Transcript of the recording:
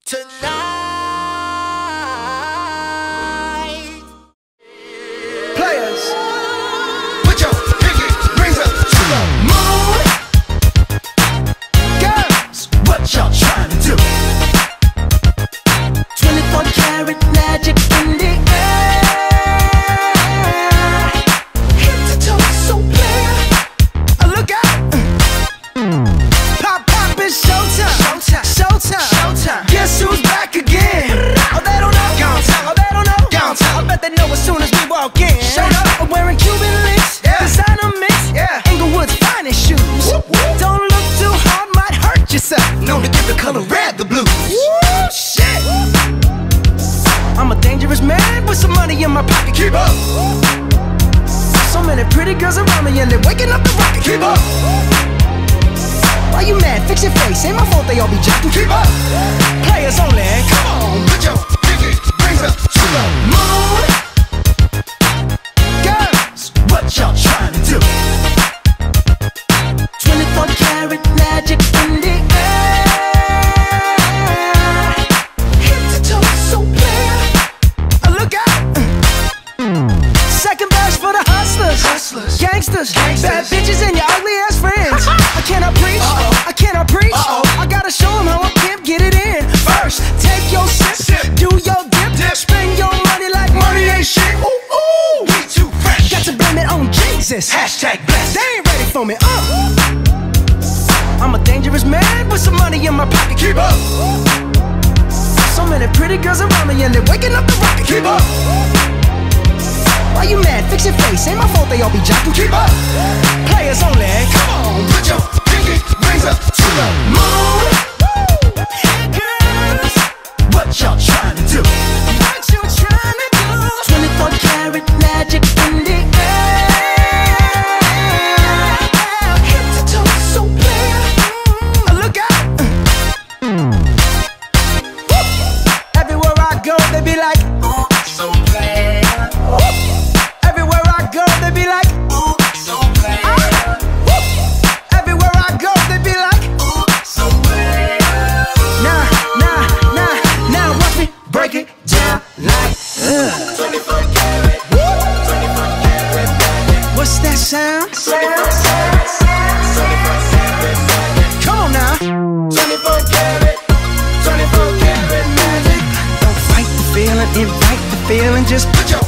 tonight. Players, put your pinky rings up to the moon. Girls, what y'all trying to do? 24 karat magic in the air. Head to toe, so clear. Look out! Pop, pop, it's showtime. Showtime, showtime, showtime. Guess who's back again? Oh, they don't know. Gone time. Oh, they don't know. Gone time. I bet they know as soon as we walk in. Showed up. I'm wearing Cuban links. Yeah. Designer mix. Yeah. Inglewood's finest shoes. Whoop, whoop. Don't look too hard, might hurt yourself. Known to give the color red the blues. Woo, shit. I'm a dangerous man with some money in my pocket. Keep up. So many pretty girls around me and they're waking up the rocket. Keep up. Why you mad? Fix your face. Ain't my fault they all be jacking. Keep up. Players only. Come on, put your pinky rings up to the moon. Girls, what y'all trying to do? 24 karat magic in the air. Head to toe, so clear. Look out. Second verse for the hustlers. Hustlers. Gangsters. Bad bitches and your ugly ass friends. I cannot preach. I cannot preach. I gotta show them how a pimp get it in. First, take your sip. Do your dip. Spend your money like money ain't shit. Ooh, ooh. We too fresh. Got to blame it on Jesus. Hashtag blessed. They ain't ready for me. I'm a dangerous man with some money in my pocket. Keep up. So many pretty girls around me and they're waking up the rocket. Keep up. Why you mad? Fix your face. Ain't my fault they all be jocking. Keep up. Players only. Come on, put your pinky rings up to the moon. Girls, what y'all trying to do? What you trying to do? 24 karat magic in the air. Head to toe, so clear. Look out. Everywhere I go, they be like, ooh, so clear. Everywhere I go, they be like, ooh, so clear. Everywhere I go, they be like, ooh, so clear. Now watch me break it down like 24 karat, 24 karat magic. What's that sound? 24 karat magic. Come on now. 24 karat, 24 karat magic. Don't fight the feeling, invite the feeling. Just put your